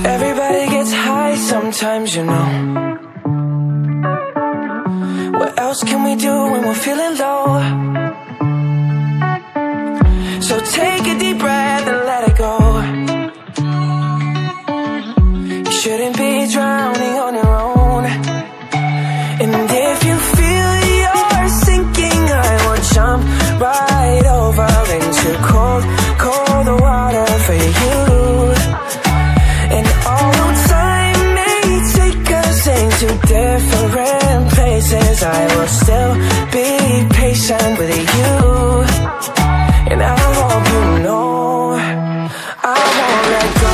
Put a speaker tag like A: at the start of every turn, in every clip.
A: Everybody gets high sometimes, you know. What else can we do when we're feeling low? So take a deep breath and let it go. You shouldn't be drowning on your own. And if you feel you're sinking, I will jump right over into cold, cold water for you. And although time may take us into different places, I will still be patient with you. And I hope you know I won't let go.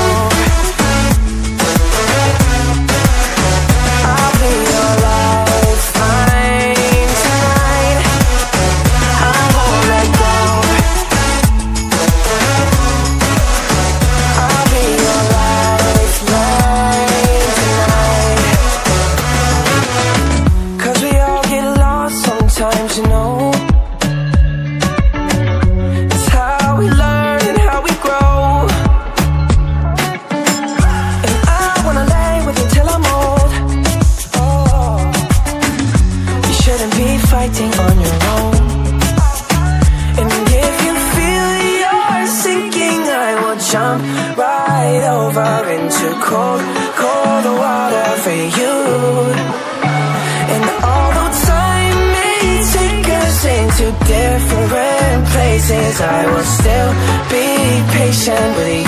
A: I'll be your lifeline tonight. I won't let go. I'll be your lifeline tonight. 'Cause we all get lost sometimes, you know. It's how we learn and how we grow. And I wanna lay with you till I'm old. Oh, you shouldn't be fighting on your own. And if you feel you're sinking, I will jump right over into cold, cold water for you. And although time may take us into different places, I will still be patient with